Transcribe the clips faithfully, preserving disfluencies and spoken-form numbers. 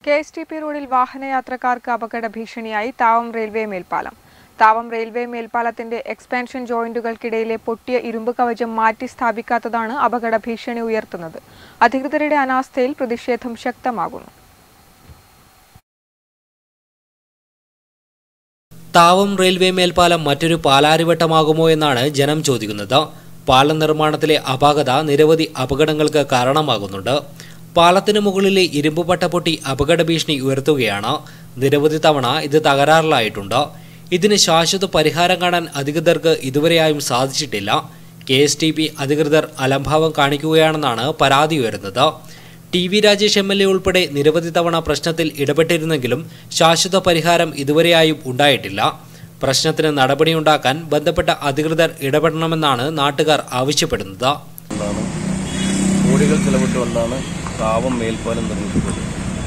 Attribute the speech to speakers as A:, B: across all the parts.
A: K S T P റോഡിൽ വാഹനയാത്രക്കാർക്ക് അപകട ഭീഷണിയായി താവം റെയിൽവേ മേൽപ്പാലം. താവം റെയിൽവേ മേൽപ്പാലത്തിന്റെ എക്സ്പാൻഷൻ ജോയിന്റുകൾക്കിടയിലെ പൊട്ടിയ ഇരുമ്പ് കവചം മാറ്റി സ്ഥാപിക്കാത്തതാണ് അപകട ഭീഷണി ഉയർത്തുന്നത്. അധികൃതരുടെ അനാസ്ഥയിൽ പ്രതിഷേധം ശക്തമാകുന്നു.
B: താവം റെയിൽവേ മേൽപ്പാലം മറ്റൊരു പാലാരിവട്ടമാകുമോ എന്നാണ് ജനം ചോദിക്കുന്നത്. പാലം നിർമ്മാണത്തിലെ അപാകത നിരവധി അപകടങ്ങൾക്ക് കാരണമാകുന്നുണ്ട്. പാലത്തിന് മുകളിലെ ഇരുമ്പ് പട്ട പൊട്ടി അപകട ഭീഷണി ഉയർത്തുകയാണ്. നിരവധി തവണ ഇത് തകരാറിലായിട്ടുണ്ട്. ഇതിന് ശാശ്വത പരിഹാരം കാണാൻ അധികൃതർക്ക് ഇതുവരെയായും സാധിച്ചിട്ടില്ല. കെ എസ് ടി പി അധികൃതർ അലംഭാവം കാണിക്കുകയാണെന്നാണ് പരാതി ഉയരുന്നത്. T V Rajesh M L A ഉൾപ്പെടെ നിരവധി തവണ പ്രശ്നത്തിൽ ഇടപെട്ടിരുന്നെങ്കിലും ശാശ്വത പരിഹാരം ഇതുവരെയായും ഉണ്ടായിട്ടില്ല. പ്രശ്നത്തിന് നടപടിയുണ്ടാക്കാൻ ബന്ധപ്പെട്ട അധികൃതർ ഇടപെടണമെന്നാണ് നാട്ടുകാർ ആവശ്യപ്പെടുന്നത്.
C: കോടികൾ ചെലവിട്ടുകൊണ്ടാണ് താവം മേൽപ്പാലം നിർമ്മിച്ചത്.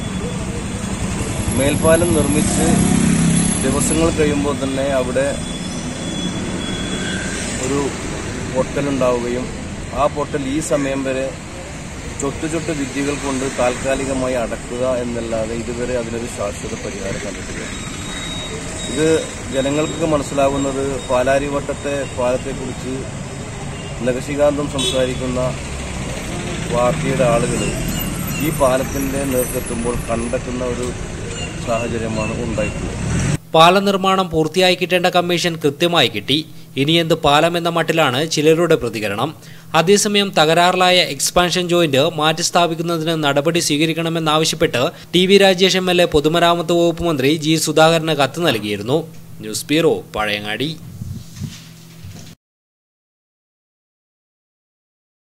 C: മേൽപ്പാലം നിർമ്മിച്ച് ദിവസങ്ങൾ കഴിയുമ്പോൾ തന്നെ അവിടെ ഒരു പൊട്ടലുണ്ടാവുകയും ആ പൊട്ടൽ ഈ സമയം വരെ ചൊട്ടു ചൊട്ടു വിദ്യകൾ കൊണ്ട് താൽക്കാലികമായി അടക്കുക എന്നല്ലാതെ ഇതുവരെ അതിനൊരു ശാശ്വത പരിഹാരം കണ്ടിട്ടില്ല. ഇത് ജനങ്ങൾക്കൊക്കെ മനസ്സിലാവുന്നത് പാലാരിവട്ടത്തെ പാലത്തെക്കുറിച്ച് നഖശികാന്തം സംസാരിക്കുന്ന പാർട്ടിയുടെ ആളുകൾ ഈ പാലത്തിന്റെ നേർക്കെത്തുമ്പോൾ കണ്ടെത്തുന്ന ഒരു സാഹചര്യമാണ് ഉണ്ടായിട്ടുള്ളത്.
B: പാല നിർമ്മാണം പൂർത്തിയായി കിട്ടേണ്ട കമ്മീഷൻ കൃത്യമായി കിട്ടി. ഇനി എന്ത് പാലം എന്ന മട്ടിലാണ് ചിലരുടെ പ്രതികരണം. അതേസമയം തകരാറിലായ എക്സ്പാൻഷൻ ജോയിന്റ് മാറ്റി സ്ഥാപിക്കുന്നതിന് നടപടി സ്വീകരിക്കണമെന്നാവശ്യപ്പെട്ട് T V Rajesh M L A പൊതുമരാമത്ത് വകുപ്പ് മന്ത്രി ജി സുധാകരന് കത്ത് നൽകിയിരുന്നു. News bureau, Pazhayangadi.